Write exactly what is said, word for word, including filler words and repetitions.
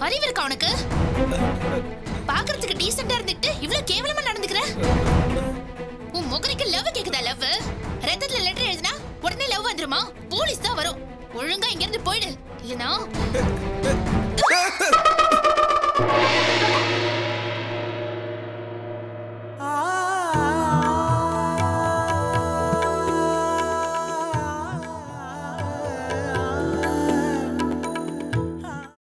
அறிவு இருக்கா உனக்கு? பாக்குறதுக்கு டீசெண்டா இருந்துட்டு இவ்வளவு கேவலமா நடந்துக்கிற? உன் முகருக்கு லவ் கேக்குதா? லவ் ரத்தத்துல லெட்டர் எழுதினா உடனே லவ் வந்துருமா? போலீஸ் தான் வரும். ஒழுங்கா இங்க இருந்து போயிடு, இல்லனா